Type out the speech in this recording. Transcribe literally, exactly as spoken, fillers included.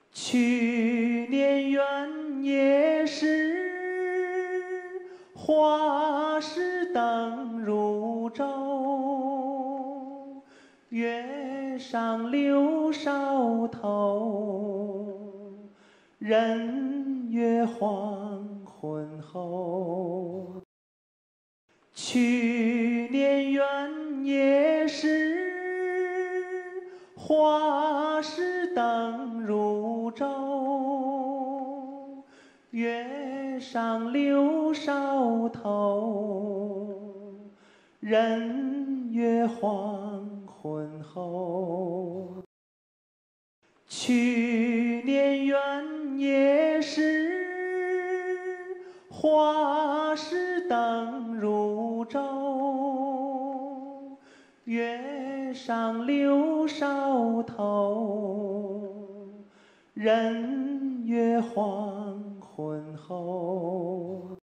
去年元夜时，花市灯如昼，月上柳梢头，人约黄昏后。去年元夜时，花市灯如昼，月上柳梢头，人约黄昏后。去年元夜时，花市灯如昼，月上柳梢头，人约黄昏后。